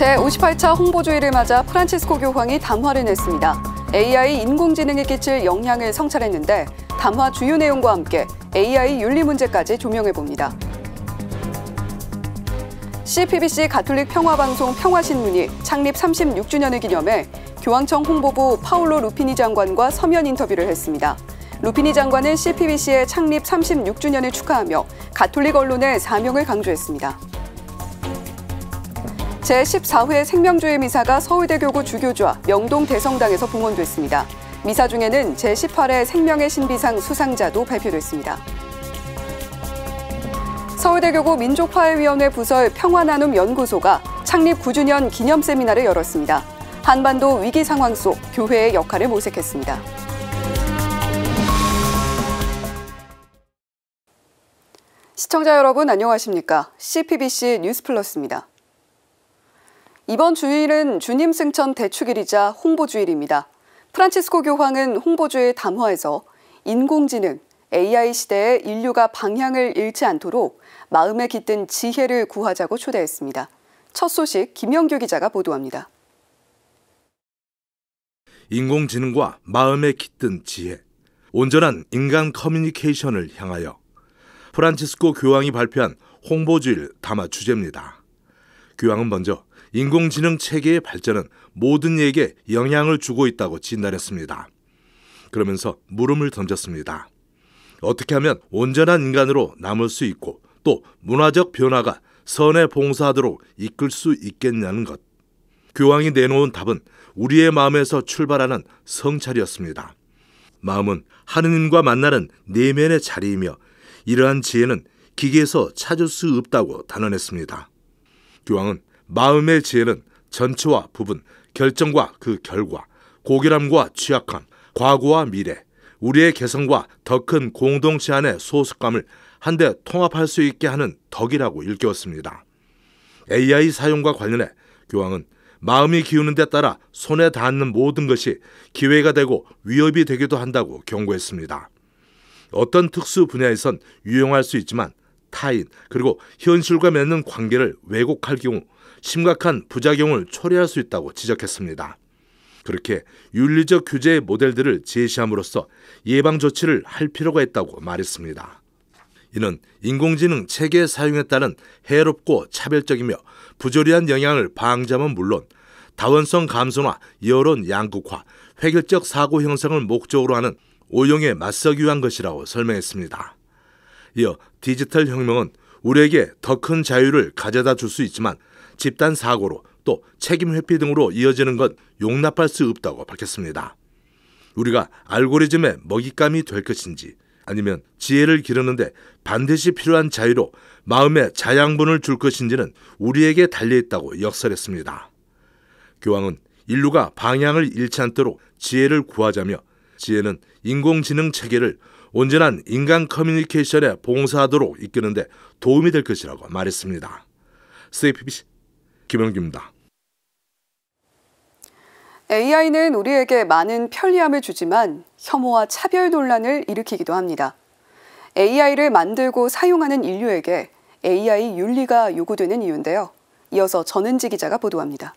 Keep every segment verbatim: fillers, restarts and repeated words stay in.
제오십팔 차 홍보주의를 맞아 프란치스코 교황이 담화를 냈습니다. 에이아이 인공지능에 끼칠 영향을 성찰했는데 담화 주요 내용과 함께 에이아이 윤리 문제까지 조명해봅니다. 씨피비씨 가톨릭 평화방송 평화신문이 창립 삼십육 주년을 기념해 교황청 홍보부 파올로 루피니 장관과 서면 인터뷰를 했습니다. 루피니 장관은 씨피비씨의 창립 삼십육 주년을 축하하며 가톨릭 언론의 사명을 강조했습니다. 제십사 회 생명주의 미사가 서울대교구 주교좌 명동 대성당에서 봉헌됐습니다. 미사 중에는 제십팔 회 생명의 신비상 수상자도 발표됐습니다. 서울대교구 민족화해위원회 부설 평화나눔연구소가 창립 구 주년 기념 세미나를 열었습니다. 한반도 위기 상황 속 교회의 역할을 모색했습니다. 시청자 여러분 안녕하십니까? 씨피비씨 뉴스플러스입니다. 이번 주일은 주님 승천 대축일이자 홍보주일입니다. 프란치스코 교황은 홍보주일 담화에서 인공지능, 에이아이 시대에 인류가 방향을 잃지 않도록 마음에 깃든 지혜를 구하자고 초대했습니다. 첫 소식 김영규 기자가 보도합니다. 인공지능과 마음에 깃든 지혜, 온전한 인간 커뮤니케이션을 향하여 프란치스코 교황이 발표한 홍보주일 담화 주제입니다. 교황은 먼저 인공지능 체계의 발전은 모든 이에게 영향을 주고 있다고 진단했습니다. 그러면서 물음을 던졌습니다. 어떻게 하면 온전한 인간으로 남을 수 있고 또 문화적 변화가 선에 봉사하도록 이끌 수 있겠냐는 것. 교황이 내놓은 답은 우리의 마음에서 출발하는 성찰이었습니다. 마음은 하느님과 만나는 내면의 자리이며 이러한 지혜는 기계에서 찾을 수 없다고 단언했습니다. 교황은 마음의 지혜는 전체와 부분, 결정과 그 결과, 고결함과 취약함, 과거와 미래, 우리의 개성과 더 큰 공동체 안의 소속감을 한데 통합할 수 있게 하는 덕이라고 일깨웠습니다. 에이아이 사용과 관련해 교황은 마음이 기우는 데 따라 손에 닿는 모든 것이 기회가 되고 위협이 되기도 한다고 경고했습니다. 어떤 특수 분야에선 유용할 수 있지만 타인 그리고 현실과 맺는 관계를 왜곡할 경우 심각한 부작용을 초래할 수 있다고 지적했습니다. 그렇게 윤리적 규제의 모델들을 제시함으로써 예방 조치를 할 필요가 있다고 말했습니다. 이는 인공지능 체계 사용에 따른 해롭고 차별적이며 부조리한 영향을 방지하면 물론 다원성 감소나 여론 양극화, 획일적 사고 형성을 목적으로 하는 오용에 맞서기 위한 것이라고 설명했습니다. 이어 디지털 혁명은 우리에게 더 큰 자유를 가져다 줄 수 있지만 집단 사고로 또 책임 회피 등으로 이어지는 건 용납할 수 없다고 밝혔습니다. 우리가 알고리즘의 먹잇감이 될 것인지 아니면 지혜를 기르는데 반드시 필요한 자유로 마음의 자양분을 줄 것인지는 우리에게 달려있다고 역설했습니다. 교황은 인류가 방향을 잃지 않도록 지혜를 구하자며 지혜는 인공지능 체계를 온전한 인간 커뮤니케이션에 봉사하도록 이끄는데 도움이 될 것이라고 말했습니다. 씨피비씨 김영규입니다. 에이아이는 우리에게 많은 편리함을 주지만 혐오와 차별 논란을 일으키기도 합니다. 에이아이를 만들고 사용하는 인류에게 에이아이 윤리가 요구되는 이유인데요. 이어서 전은지 기자가 보도합니다.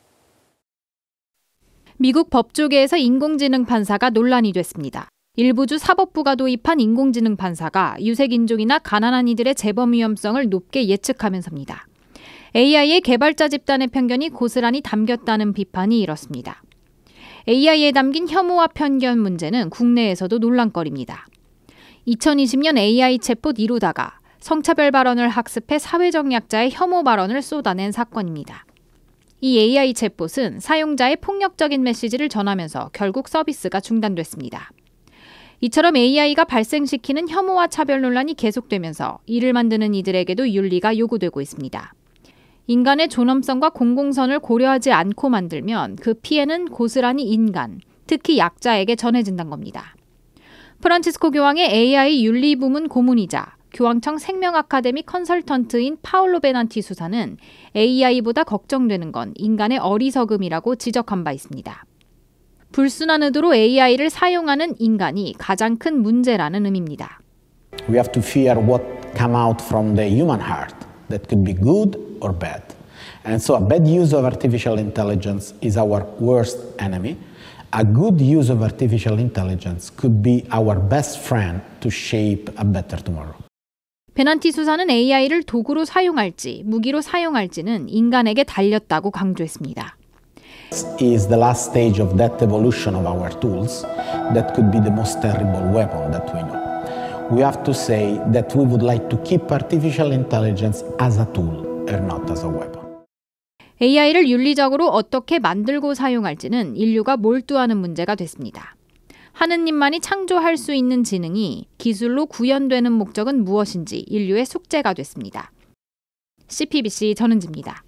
미국 법조계에서 인공지능 판사가 논란이 됐습니다. 일부주 사법부가 도입한 인공지능 판사가 유색인종이나 가난한 이들의 재범 위험성을 높게 예측하면서입니다. 에이아이의 개발자 집단의 편견이 고스란히 담겼다는 비판이 이렇습니다. 에이아이에 담긴 혐오와 편견 문제는 국내에서도 논란거리입니다. 이천이십 년 에이아이 챗봇 이루다가 성차별 발언을 학습해 사회적 약자의 혐오 발언을 쏟아낸 사건입니다. 이 에이아이 챗봇은 사용자의 폭력적인 메시지를 전하면서 결국 서비스가 중단됐습니다. 이처럼 에이아이가 발생시키는 혐오와 차별 논란이 계속되면서 이를 만드는 이들에게도 윤리가 요구되고 있습니다. 인간의 존엄성과 공공선을 고려하지 않고 만들면 그 피해는 고스란히 인간, 특히 약자에게 전해진다는 겁니다. 프란치스코 교황의 에이아이 윤리 부문 고문이자 교황청 생명아카데미 컨설턴트인 파올로 베난티 수사는 에이아이보다 걱정되는 건 인간의 어리석음이라고 지적한 바 있습니다. 불순한 의도로 에이아이를 사용하는 인간이 가장 큰 문제라는 의미입니다. We have to fear what come out from the human heart. That could be good or bad. And so a bad use of artificial intelligence is our worst enemy. A good use of artificial intelligence could be our best friend to shape a better tomorrow. 베난티 수사는 에이아이를 도구로 사용할지 무기로 사용할지는 인간에게 달렸다고 강조했습니다. Is the last stage of that evolution of our tools that could be the most terrible weapon that we know. We have to say that we would like to keep artificial intelligence as a tool and not as a weapon. 에이아이를 윤리적으로 어떻게 만들고 사용할지는 인류가 몰두하는 문제가 됐습니다. 하느님만이 창조할 수 있는 지능이 기술로 구현되는 목적은 무엇인지 인류의 숙제가 됐습니다. 씨피비씨 전은지입니다.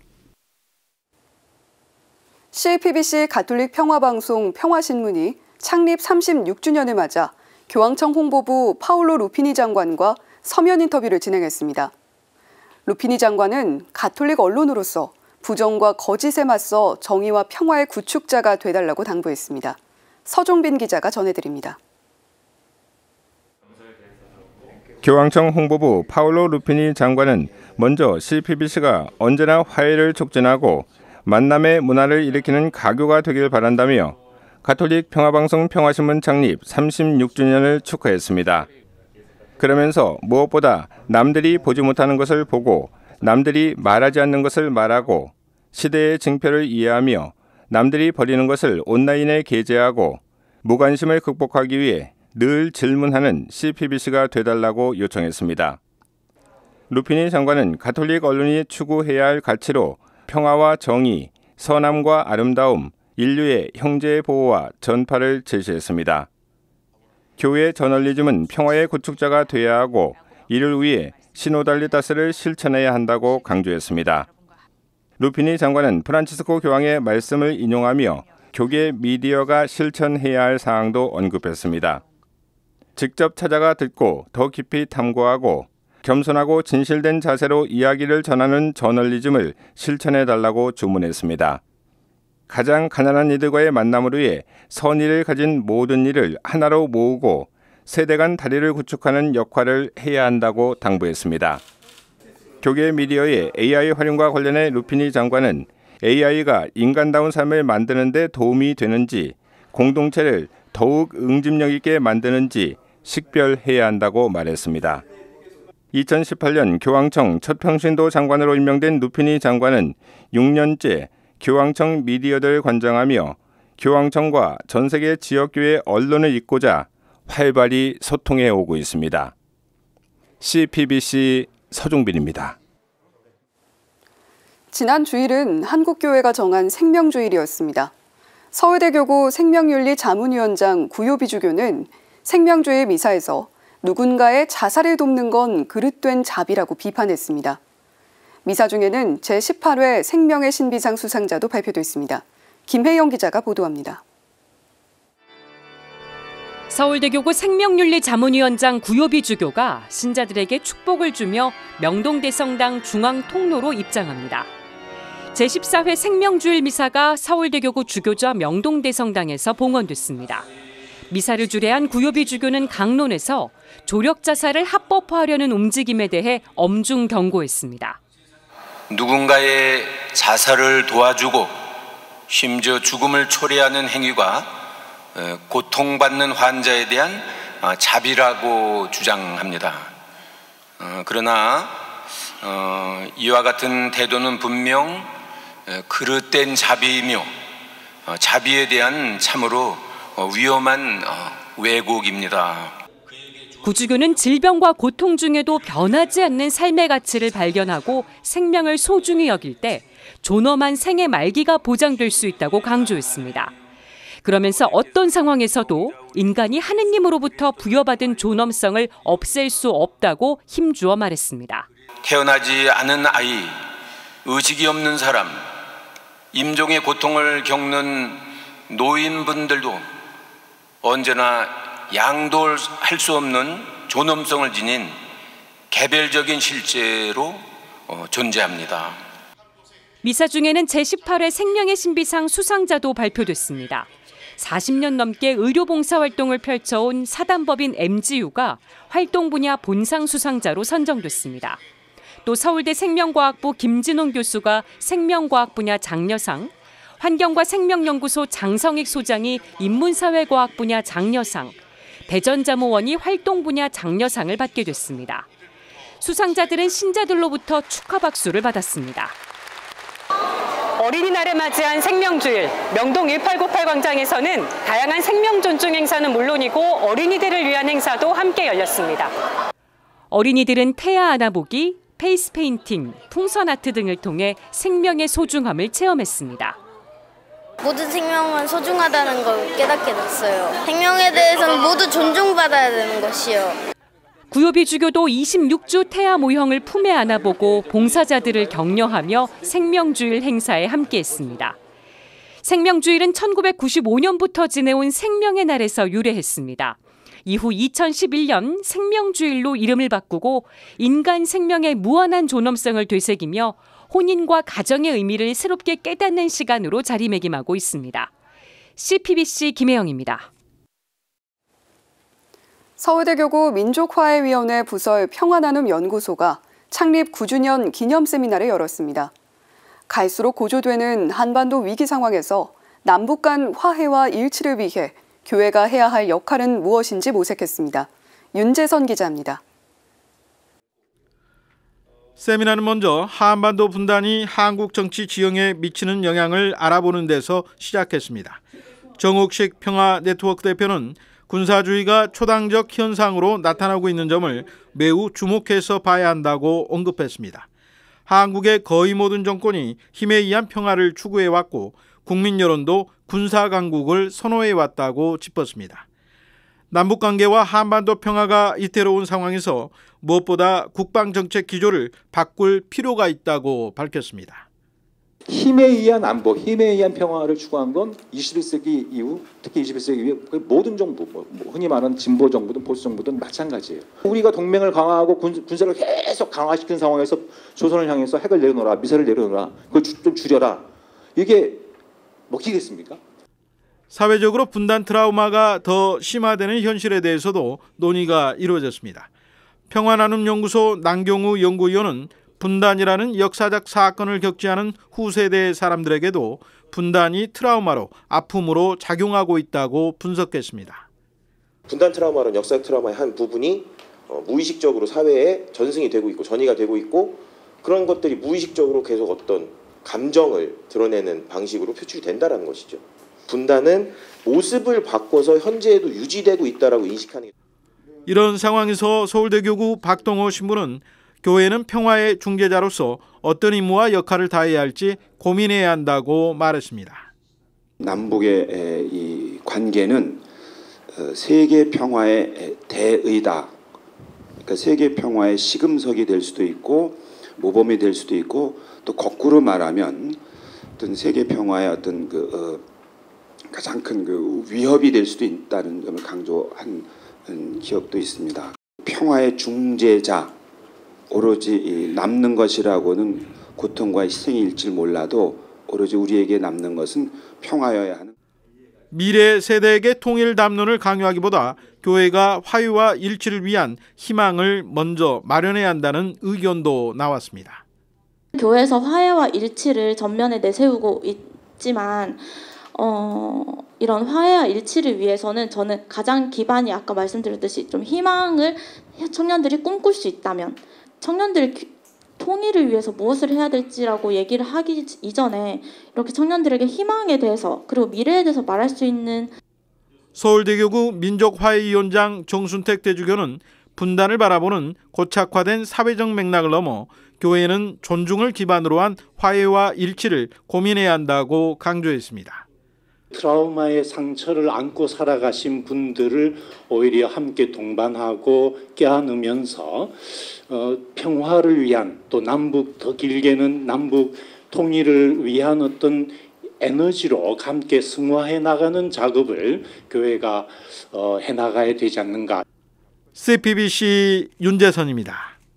씨피비씨 가톨릭 평화방송 평화신문이 창립 삼십육 주년을 맞아 교황청 홍보부 파울로 루피니 장관과 서면 인터뷰를 진행했습니다. 루피니 장관은 가톨릭 언론으로서 부정과 거짓에 맞서 정의와 평화의 구축자가 되달라고 당부했습니다. 서종빈 기자가 전해드립니다. 교황청 홍보부 파울로 루피니 장관은 먼저 씨피비씨가 언제나 화해를 촉진하고 만남의 문화를 일으키는 가교가 되길 바란다며 가톨릭 평화방송 평화신문 창립 삼십육 주년을 축하했습니다. 그러면서 무엇보다 남들이 보지 못하는 것을 보고 남들이 말하지 않는 것을 말하고 시대의 징표를 이해하며 남들이 버리는 것을 온라인에 게재하고 무관심을 극복하기 위해 늘 질문하는 씨피비씨가 되달라고 요청했습니다. 루피니 장관은 가톨릭 언론이 추구해야 할 가치로 평화와 정의, 선함과 아름다움, 인류의 형제 보호와 전파를 제시했습니다. 교회 저널리즘은 평화의 구축자가 되어야 하고 이를 위해 시노달리타스를 실천해야 한다고 강조했습니다. 루피니 장관은 프란치스코 교황의 말씀을 인용하며 교계 미디어가 실천해야 할 사항도 언급했습니다. 직접 찾아가 듣고 더 깊이 탐구하고 겸손하고 진실된 자세로 이야기를 전하는 저널리즘을 실천해달라고 주문했습니다. 가장 가난한 이들과의 만남을 위해 선의를 가진 모든 이를 하나로 모으고 세대 간 다리를 구축하는 역할을 해야 한다고 당부했습니다. 교계 미디어의 에이아이 활용과 관련해 루피니 장관은 에이아이가 인간다운 삶을 만드는 데 도움이 되는지 공동체를 더욱 응집력 있게 만드는지 식별해야 한다고 말했습니다. 이천십팔 년 교황청 첫 평신도 장관으로 임명된 루피니 장관은 육 년째 교황청 미디어들을 관장하며 교황청과 전 세계 지역교회 언론을 잇고자 활발히 소통해 오고 있습니다. 씨피비씨 서종빈입니다. 지난 주일은 한국교회가 정한 생명주일이었습니다. 서울대교구 생명윤리 자문위원장 구요비주교는 생명주일 미사에서 누군가의 자살을 돕는 건 그릇된 자비라고 비판했습니다. 미사 중에는 제십팔 회 생명의 신비상 수상자도 발표됐습니다. 김혜영 기자가 보도합니다. 서울대교구 생명윤리 자문위원장 구요비 주교가 신자들에게 축복을 주며 명동대성당 중앙통로로 입장합니다. 제십사 회 생명주일 미사가 서울대교구 주교좌 명동대성당에서 봉헌됐습니다. 미사를 주례한 구요비 주교는 강론에서 조력자살을 합법화하려는 움직임에 대해 엄중 경고했습니다. 누군가의 자살을 도와주고 심지어 죽음을 초래하는 행위가 고통받는 환자에 대한 자비라고 주장합니다. 그러나 이와 같은 태도는 분명 그릇된 자비이며 자비에 대한 참으로 위험한 왜곡입니다. 구주교는 질병과 고통 중에도 변하지 않는 삶의 가치를 발견하고 생명을 소중히 여길 때 존엄한 생의 말기가 보장될 수 있다고 강조했습니다. 그러면서 어떤 상황에서도 인간이 하느님으로부터 부여받은 존엄성을 없앨 수 없다고 힘주어 말했습니다. 태어나지 않은 아이, 의식이 없는 사람, 임종의 고통을 겪는 노인분들도 언제나 양도할 수 없는 존엄성을 지닌 개별적인 실제로 존재합니다. 미사 중에는 제십팔 회 생명의 신비상 수상자도 발표됐습니다. 사십 년 넘게 의료봉사활동을 펼쳐온 사단법인 엠지유가 활동 분야 본상 수상자로 선정됐습니다. 또 서울대 생명과학부 김진홍 교수가 생명과학 분야 장려상, 환경과 생명연구소 장성익 소장이 인문사회과학 분야 장려상, 대전자모원이 활동 분야 장려상을 받게 됐습니다. 수상자들은 신자들로부터 축하 박수를 받았습니다. 어린이날을 맞이한 생명주일, 명동 일팔구팔 광장에서는 다양한 생명 존중 행사는 물론이고 어린이들을 위한 행사도 함께 열렸습니다. 어린이들은 태아 안아보기, 페이스 페인팅, 풍선 아트 등을 통해 생명의 소중함을 체험했습니다. 모든 생명은 소중하다는 걸 깨닫게 됐어요. 생명에 대해서는 모두 존중받아야 되는 것이요. 구요비주교도 이십육 주 태아 모형을 품에 안아보고 봉사자들을 격려하며 생명주일 행사에 함께했습니다. 생명주일은 천구백구십오 년부터 지내온 생명의 날에서 유래했습니다. 이후 이천십일 년 생명주일로 이름을 바꾸고 인간 생명의 무한한 존엄성을 되새기며 혼인과 가정의 의미를 새롭게 깨닫는 시간으로 자리매김하고 있습니다. 씨피비씨 김혜영입니다. 서울대교구 민족화해위원회 부설 평화나눔연구소가 창립 구 주년 기념 세미나를 열었습니다. 갈수록 고조되는 한반도 위기 상황에서 남북 간 화해와 일치를 위해 교회가 해야 할 역할은 무엇인지 모색했습니다. 윤재선 기자입니다. 세미나는 먼저 한반도 분단이 한국 정치 지형에 미치는 영향을 알아보는 데서 시작했습니다. 정옥식 평화네트워크 대표는 군사주의가 초당적 현상으로 나타나고 있는 점을 매우 주목해서 봐야 한다고 언급했습니다. 한국의 거의 모든 정권이 힘에 의한 평화를 추구해왔고 국민 여론도 군사강국을 선호해왔다고 짚었습니다. 남북관계와 한반도 평화가 이태로운 상황에서 무엇보다 국방정책 기조를 바꿀 필요가 있다고 밝혔습니다. 힘에 의한 안보, 힘에 의한 평화를 추구한 건 이십일 세기 이후, 특히 이십일 세기 이후 모든 정부, 뭐 흔히 말하는 진보 정부든 보수 정부든 마찬가지예요. 우리가 동맹을 강화하고 군, 군사를 계속 강화시킨 상황에서 조선을 향해서 핵을 내려놓으라, 미사일을 내려놓으라, 그걸 주, 좀 줄여라. 이게 먹히겠습니까? 사회적으로 분단 트라우마가 더 심화되는 현실에 대해서도 논의가 이루어졌습니다. 평화나눔연구소 남경우 연구위원은 분단이라는 역사적 사건을 겪지 않은 후세대 사람들에게도 분단이 트라우마로 아픔으로 작용하고 있다고 분석했습니다. 분단 트라우마는 역사적 트라우마의 한 부분이 무의식적으로 사회에 전승이 되고 있고 전이가 되고 있고 그런 것들이 무의식적으로 계속 어떤 감정을 드러내는 방식으로 표출이 된다는 것이죠. 분단은 모습을 바꿔서 현재에도 유지되고 있다라고 인식하는 게. 이런 상황에서 서울대교구 박동호 신부는 교회는 평화의 중재자로서 어떤 임무와 역할을 다해야 할지 고민해야 한다고 말했습니다. 남북의 이 관계는 세계 평화의 대의다. 그러니까 세계 평화의 시금석이 될 수도 있고 모범이 될 수도 있고 또 거꾸로 말하면 어떤 세계 평화의 어떤 그 어, 가장 큰 그 위협이 될 수도 있다는 점을 강조한 기억도 있습니다. 평화의 중재자. 오로지 남는 것이라고는 고통과 희생일지 몰라도 오로지 우리에게 남는 것은 평화여야 하는. 미래 세대에게 통일 담론을 강요하기보다 교회가 화해와 일치를 위한 희망을 먼저 마련해야 한다는 의견도 나왔습니다. 교회에서 화해와 일치를 전면에 내세우고 있지만 어, 이런 화해와 일치를 위해서는 저는 가장 기반이 아까 말씀드렸듯이 좀 희망을 청년들이 꿈꿀 수 있다면 청년들 통일을 위해서 무엇을 해야 될지라고 얘기를 하기 이전에 이렇게 청년들에게 희망에 대해서 그리고 미래에 대해서 말할 수 있는. 서울대교구 민족화해위원장 정순택 대주교는 분단을 바라보는 고착화된 사회적 맥락을 넘어 교회는 존중을 기반으로 한 화해와 일치를 고민해야 한다고 강조했습니다. 트라우마의 상처를 안고 살아가신 분들을 오히려 함께 동반하고 껴안으면서 어, 평화를 위한 또 남북 더 길게는 남북 통일을 위한 어떤 에너지로 함께 승화해 나가는 작업을 교회가 어, 해나가야 되지 않는가. 씨피비씨 윤재선입니다.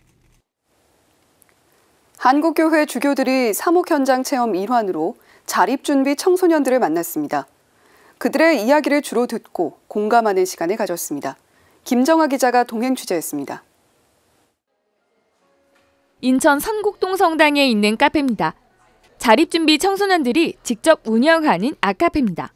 한국교회 주교들이 사목 현장 체험 일환으로 자립준비 청소년들을 만났습니다. 그들의 이야기를 주로 듣고 공감하는 시간을 가졌습니다. 김정아 기자가 동행 취재했습니다. 인천 선곡동 성당에 있는 카페입니다. 자립준비 청소년들이 직접 운영하는 아카페입니다.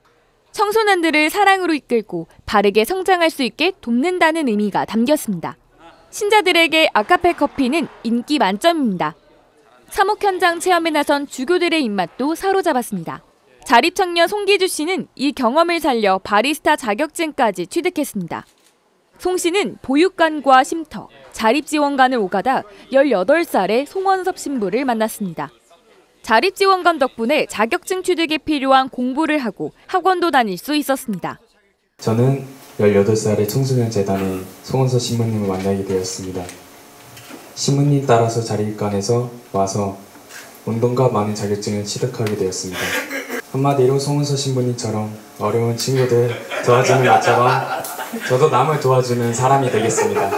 청소년들을 사랑으로 이끌고 바르게 성장할 수 있게 돕는다는 의미가 담겼습니다. 신자들에게 아카페 커피는 인기 만점입니다. 사목 현장 체험에 나선 주교들의 입맛도 사로잡았습니다. 자립청년 송기주 씨는 이 경험을 살려 바리스타 자격증까지 취득했습니다. 송 씨는 보육관과 쉼터, 자립지원관을 오가다 열여덟 살의 송원섭 신부를 만났습니다. 자립지원관 덕분에 자격증 취득에 필요한 공부를 하고 학원도 다닐 수 있었습니다. 저는 열여덟 살의 청소년 재단의 송원섭 신부님을 만나게 되었습니다. 신부님 따라서 자립관에서 와서 온돈과 많은 자격증을 취득하게 되었습니다. 한마디로 송원섭 신부님처럼 어려운 친구들 도와주는 것처럼 저도 남을 도와주는 사람이 되겠습니다.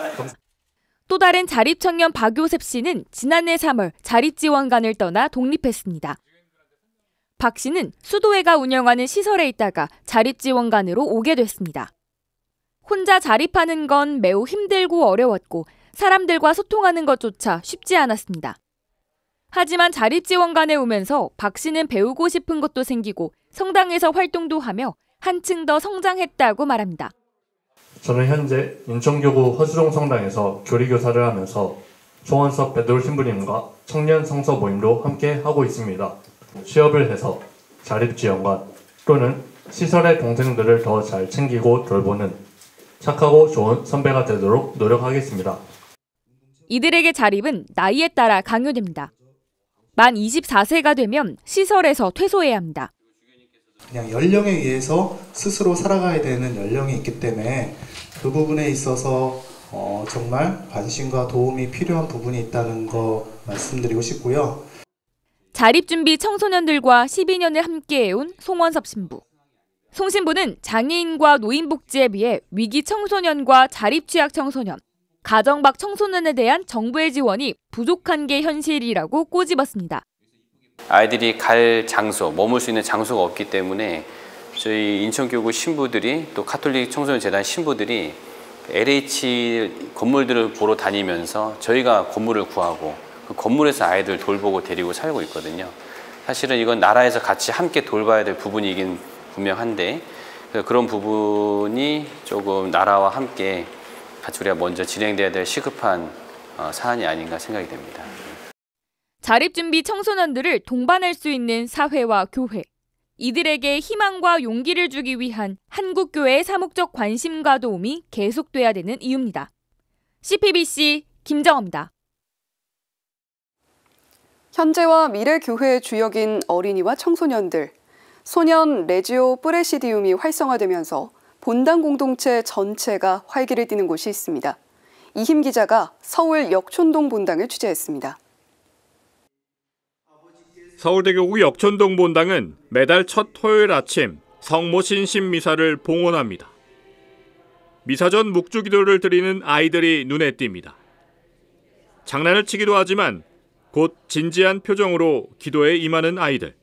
또 다른 자립청년 박요셉 씨는 지난해 삼월 자립지원관을 떠나 독립했습니다. 박 씨는 수도회가 운영하는 시설에 있다가 자립지원관으로 오게 됐습니다. 혼자 자립하는 건 매우 힘들고 어려웠고 사람들과 소통하는 것조차 쉽지 않았습니다. 하지만 자립지원관에 오면서 박 씨는 배우고 싶은 것도 생기고 성당에서 활동도 하며 한층 더 성장했다고 말합니다. 저는 현재 인천교구 허수종 성당에서 교리교사를 하면서 송원섭 베드로 신부님과 청년 성서 모임도 함께 하고 있습니다. 취업을 해서 자립지원관 또는 시설의 동생들을 더 잘 챙기고 돌보는 착하고 좋은 선배가 되도록 노력하겠습니다. 이들에게 자립은 나이에 따라 강요됩니다. 만 이십사 세가 되면 시설에서 퇴소해야 합니다. 그냥 연령에 의해서 스스로 살아가야 되는 연령이 있기 때문에 그 부분에 있어서 어, 정말 관심과 도움이 필요한 부분이 있다는 거 말씀드리고 싶고요. 자립준비 청소년들과 십이 년을 함께해온 송원섭 신부. 송 신부는 장애인과 노인복지에 비해 위기 청소년과 자립취약 청소년, 가정 밖 청소년에 대한 정부의 지원이 부족한 게 현실이라고 꼬집었습니다. 아이들이 갈 장소, 머물 수 있는 장소가 없기 때문에 저희 인천교구 신부들이 또 가톨릭 청소년 재단 신부들이 엘에이치 건물들을 보러 다니면서 저희가 건물을 구하고 그 건물에서 아이들 돌보고 데리고 살고 있거든요. 사실은 이건 나라에서 같이 함께 돌봐야 될 부분이긴 분명한데 그런 부분이 조금 나라와 함께 같이 우리가 먼저 진행돼야 될 시급한 사안이 아닌가 생각이 됩니다. 자립준비 청소년들을 동반할 수 있는 사회와 교회, 이들에게 희망과 용기를 주기 위한 한국교회의 사목적 관심과 도움이 계속돼야 되는 이유입니다. 씨피비씨 김정호입니다. 현재와 미래 교회의 주역인 어린이와 청소년들, 소년 레지오 프레시디움이 활성화되면서 본당 공동체 전체가 활기를 띠는 곳이 있습니다. 이힘 기자가 서울 역촌동 본당을 취재했습니다. 서울대교구 역촌동 본당은 매달 첫 토요일 아침 성모 신신 미사를 봉헌합니다. 미사 전 묵주기도를 드리는 아이들이 눈에 띕니다. 장난을 치기도 하지만 곧 진지한 표정으로 기도에 임하는 아이들.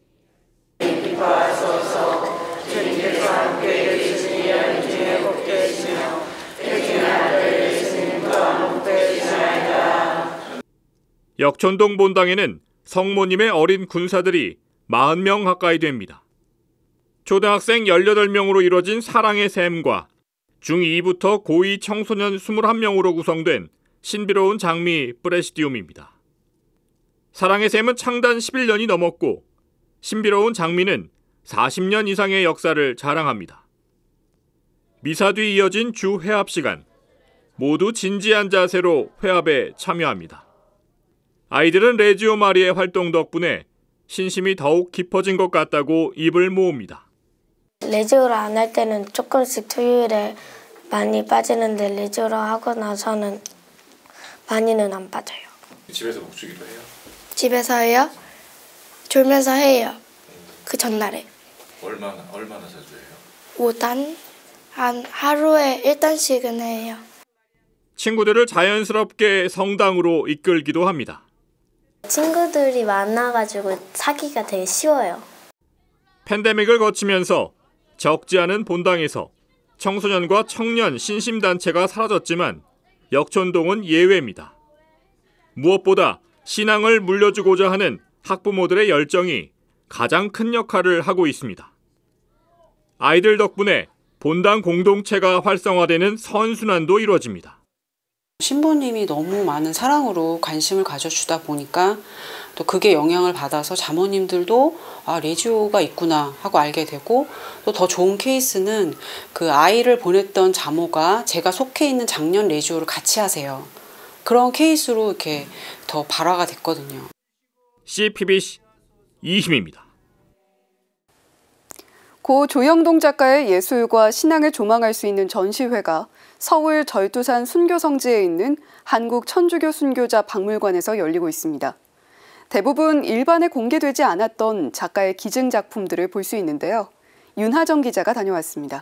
역촌동 본당에는 성모님의 어린 군사들이 사십 명 가까이 됩니다. 초등학생 열여덟 명으로 이뤄진 사랑의 샘과 중이부터 고이 청소년 이십일 명으로 구성된 신비로운 장미 프레시디움입니다. 사랑의 샘은 창단 십일 년이 넘었고 신비로운 장미는 사십 년 이상의 역사를 자랑합니다. 미사 뒤 이어진 주 회합 시간, 모두 진지한 자세로 회합에 참여합니다. 아이들은 레지오 마리의 활동 덕분에 신심이 더욱 깊어진 것 같다고 입을 모읍니다. 레지오를 안 할 때는 조금씩 토요일에 많이 빠지는데 레지오를 하고 나서는 많이는 안 빠져요. 집에서 묵주기도 해요? 집에서요? 졸면서 해요. 그 전날에. 얼마나 얼마나 자주 해요? 오 단? 한 하루에 일 단씩은 해요. 친구들을 자연스럽게 성당으로 이끌기도 합니다. 친구들이 많아가지고 사귀기가 되게 쉬워요. 팬데믹을 거치면서 적지 않은 본당에서 청소년과 청년 신심단체가 사라졌지만 역촌동은 예외입니다. 무엇보다 신앙을 물려주고자 하는 학부모들의 열정이 가장 큰 역할을 하고 있습니다. 아이들 덕분에 본당 공동체가 활성화되는 선순환도 이루어집니다. 신부님이 너무 많은 사랑으로 관심을 가져주다 보니까 또 그게 영향을 받아서 자모님들도 아, 레지오가 있구나 하고 알게 되고, 또 더 좋은 케이스는 그 아이를 보냈던 자모가 제가 속해 있는 장년 레지오를 같이 하세요. 그런 케이스로 이렇게 더 발화가 됐거든요. 씨피비씨 이희입니다. 고 조영동 작가의 예술과 신앙을 조망할 수 있는 전시회가 서울 절두산 순교성지에 있는 한국 천주교 순교자 박물관에서 열리고 있습니다. 대부분 일반에 공개되지 않았던 작가의 기증 작품들을 볼 수 있는데요. 윤하정 기자가 다녀왔습니다.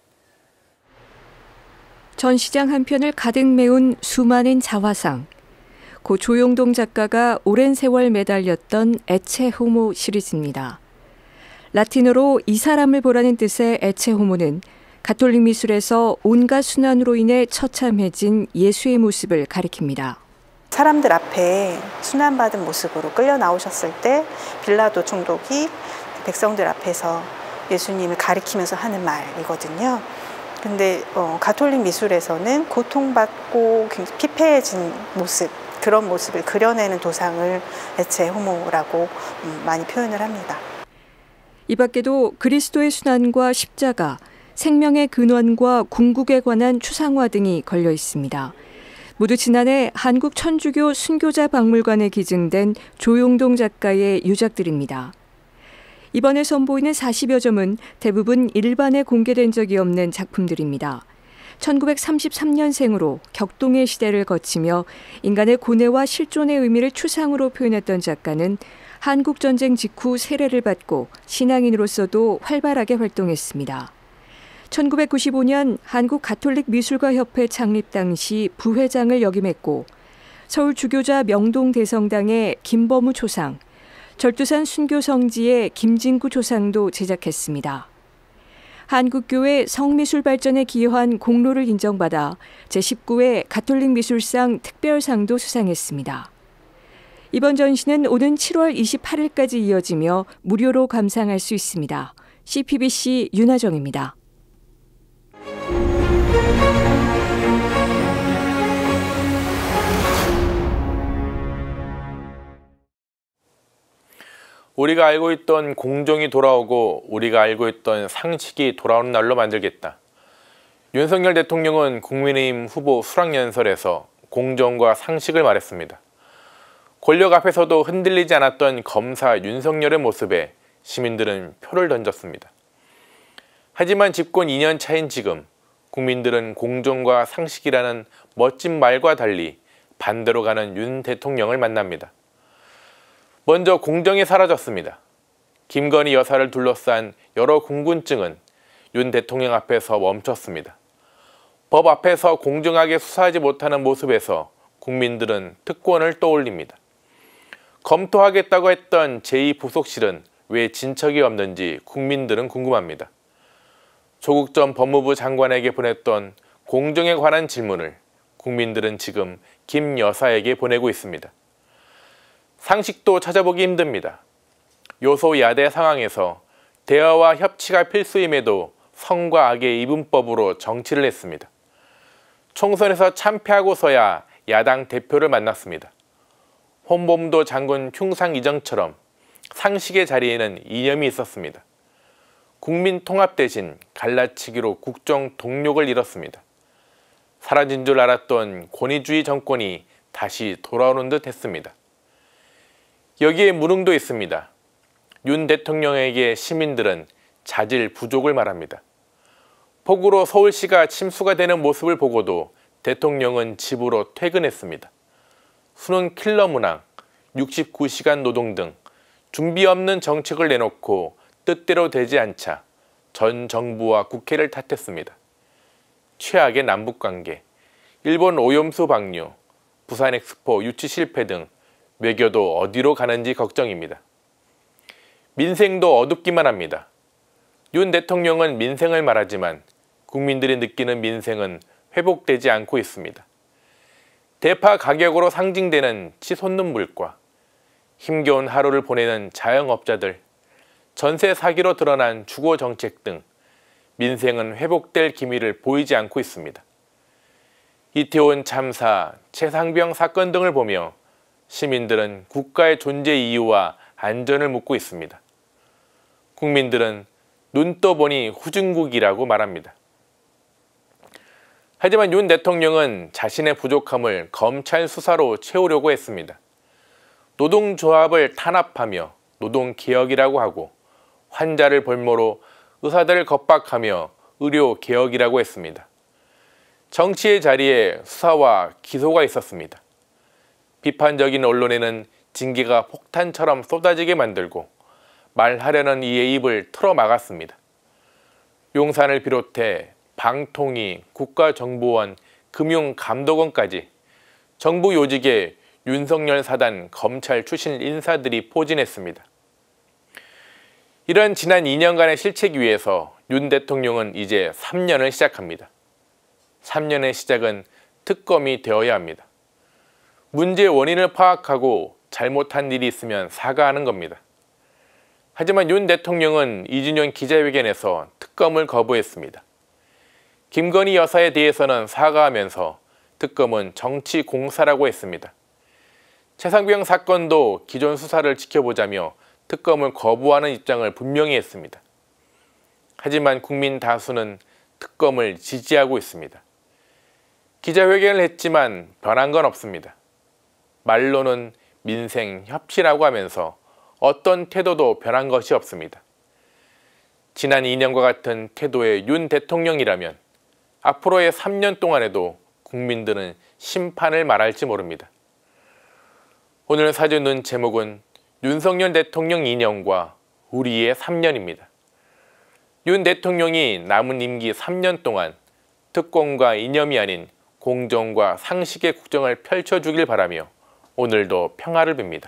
전시장 한편을 가득 메운 수많은 자화상. 고 조영동 작가가 오랜 세월 매달렸던 에체 호모 시리즈입니다. 라틴어로 이 사람을 보라는 뜻의 에체 호모는 가톨릭 미술에서 온갖 순환으로 인해 처참해진 예수의 모습을 가리킵니다. 사람들 앞에 순환받은 모습으로 끌려 나오셨을 때 빌라도 총독이 백성들 앞에서 예수님을 가리키면서 하는 말이거든요. 근데 어, 가톨릭 미술에서는 고통받고 피폐해진 모습, 그런 모습을 그려내는 도상을 에체 호모라고 음, 많이 표현을 합니다. 이 밖에도 그리스도의 순환과 십자가, 생명의 근원과 궁극에 관한 추상화 등이 걸려 있습니다. 모두 지난해 한국 천주교 순교자 박물관에 기증된 조용동 작가의 유작들입니다. 이번에 선보이는 사십여 점은 대부분 일반에 공개된 적이 없는 작품들입니다. 천구백삼십삼 년생으로 격동의 시대를 거치며 인간의 고뇌와 실존의 의미를 추상으로 표현했던 작가는 한국전쟁 직후 세례를 받고 신앙인으로서도 활발하게 활동했습니다. 천구백구십오 년 한국 가톨릭 미술가 협회 창립 당시 부회장을 역임했고, 서울 주교자 명동 대성당의 김범우 초상, 절두산 순교성지의 김진구 초상도 제작했습니다. 한국교회 성미술 발전에 기여한 공로를 인정받아 제십구 회 가톨릭 미술상 특별상도 수상했습니다. 이번 전시는 오는 칠월 이십팔일까지 이어지며 무료로 감상할 수 있습니다. 씨피비씨 윤하정입니다. 우리가 알고 있던 공정이 돌아오고 우리가 알고 있던 상식이 돌아오는 날로 만들겠다. 윤석열 대통령은 국민의힘 후보 수락연설에서 공정과 상식을 말했습니다. 권력 앞에서도 흔들리지 않았던 검사 윤석열의 모습에 시민들은 표를 던졌습니다. 하지만 집권 이 년 차인 지금 국민들은 공정과 상식이라는 멋진 말과 달리 반대로 가는 윤 대통령을 만납니다. 먼저 공정이 사라졌습니다. 김건희 여사를 둘러싼 여러 궁금증은 윤 대통령 앞에서 멈췄습니다. 법 앞에서 공정하게 수사하지 못하는 모습에서 국민들은 특권을 떠올립니다. 검토하겠다고 했던 제이 부속실은 왜 진척이 없는지 국민들은 궁금합니다. 조국 전 법무부 장관에게 보냈던 공정에 관한 질문을 국민들은 지금 김 여사에게 보내고 있습니다. 상식도 찾아보기 힘듭니다. 요소야대 상황에서 대화와 협치가 필수임에도 성과 악의 이분법으로 정치를 했습니다. 총선에서 참패하고서야 야당 대표를 만났습니다. 홍범도 장군 흉상 이정처럼 상식의 자리에는 이념이 있었습니다. 국민 통합 대신 갈라치기로 국정 동력을 잃었습니다. 사라진 줄 알았던 권위주의 정권이 다시 돌아오는 듯 했습니다. 여기에 무능도 있습니다. 윤 대통령에게 시민들은 자질 부족을 말합니다. 폭우로 서울시가 침수가 되는 모습을 보고도 대통령은 집으로 퇴근했습니다. 수능 킬러 문항, 육십구 시간 노동 등 준비 없는 정책을 내놓고 뜻대로 되지 않자 전 정부와 국회를 탓했습니다. 최악의 남북관계, 일본 오염수 방류, 부산 엑스포 유치 실패 등 외교도 어디로 가는지 걱정입니다. 민생도 어둡기만 합니다. 윤 대통령은 민생을 말하지만 국민들이 느끼는 민생은 회복되지 않고 있습니다. 대파 가격으로 상징되는 치솟는 물가, 힘겨운 하루를 보내는 자영업자들, 전세 사기로 드러난 주거 정책 등 민생은 회복될 기미를 보이지 않고 있습니다. 이태원 참사, 최상병 사건 등을 보며 시민들은 국가의 존재 이유와 안전을 묻고 있습니다. 국민들은 눈 떠보니 후진국이라고 말합니다. 하지만 윤 대통령은 자신의 부족함을 검찰 수사로 채우려고 했습니다. 노동조합을 탄압하며 노동개혁이라고 하고 환자를 볼모로 의사들을 겁박하며 의료개혁이라고 했습니다. 정치의 자리에 수사와 기소가 있었습니다. 비판적인 언론에는 징계가 폭탄처럼 쏟아지게 만들고 말하려는 이의 입을 틀어막았습니다. 용산을 비롯해 방통위, 국가정보원, 금융감독원까지 정부 요직에 윤석열 사단 검찰 출신 인사들이 포진했습니다. 이런 지난 이 년간의 실책 위에서 윤 대통령은 이제 삼 년을 시작합니다. 삼 년의 시작은 특검이 되어야 합니다. 문제의 원인을 파악하고 잘못한 일이 있으면 사과하는 겁니다. 하지만 윤 대통령은 이 주년 기자회견에서 특검을 거부했습니다. 김건희 여사에 대해서는 사과하면서 특검은 정치 공사라고 했습니다. 최상병 사건도 기존 수사를 지켜보자며 특검을 거부하는 입장을 분명히 했습니다. 하지만 국민 다수는 특검을 지지하고 있습니다. 기자회견을 했지만 변한 건 없습니다. 말로는 민생 협치라고 하면서 어떤 태도도 변한 것이 없습니다. 지난 이 년과 같은 태도의 윤 대통령이라면 앞으로의 삼 년 동안에도 국민들은 심판을 말할지 모릅니다. 오늘 사주는 제목은 윤석열 대통령 이 년과 우리의 삼 년입니다. 윤 대통령이 남은 임기 삼 년 동안 특권과 이념이 아닌 공정과 상식의 국정을 펼쳐주길 바라며 오늘도 평화를 빕니다.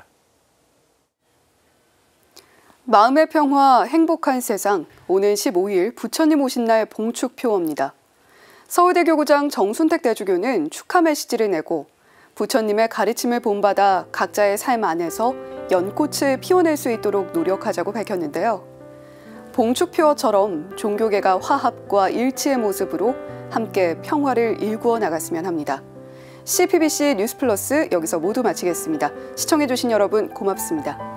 마음의 평화, 행복한 세상. 오는 십오 일 부처님 오신 날 봉축표어입니다. 서울대교구장 정순택 대주교는 축하 메시지를 내고 부처님의 가르침을 본받아 각자의 삶 안에서 연꽃을 피워낼 수 있도록 노력하자고 밝혔는데요. 봉축표어처럼 종교계가 화합과 일치의 모습으로 함께 평화를 일구어 나갔으면 합니다. 씨피비씨 뉴스플러스 여기서 모두 마치겠습니다. 시청해주신 여러분 고맙습니다.